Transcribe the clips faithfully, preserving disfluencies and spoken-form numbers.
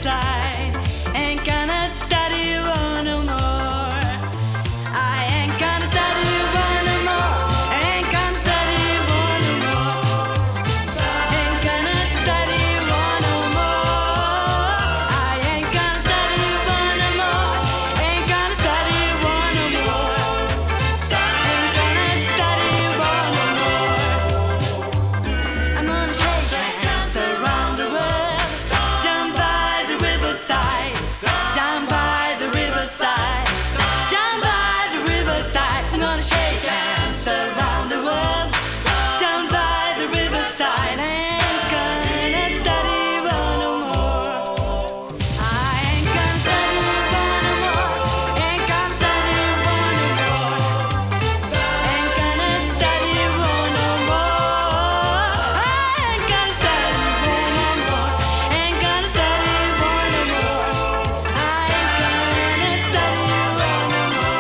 riverside. Ain't gonna study war no more. I ain't gonna study war no more. Ain't gonna study war no more. Ain't gonna study war no more. I ain't gonna study war no more. Ain't gonna study war no more. Ain't gonna study war no more. I'm gonna shake hands around the world, down by the riverside, down by the riverside, down by the riverside. I'm gonna shake hands around the world, down by the riverside. I ain't gonna study war no more. I ain't gonna study war no more. Ain't gonna study war no more. Ain't gonna study war no more. I ain't gonna study war no more. Ain't gonna study war no more. I ain't gonna study war no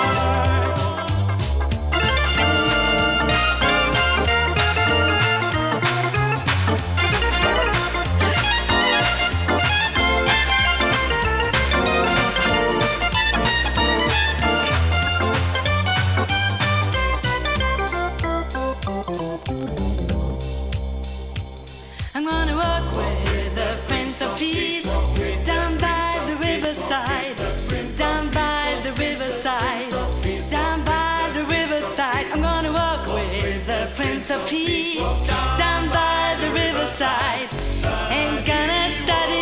I'm gonna walk with the Prince of Peace, down by the riverside, down by the riverside, down by the riverside. I'm gonna walk with the Prince of Peace, down by the riverside. Ain't gonna study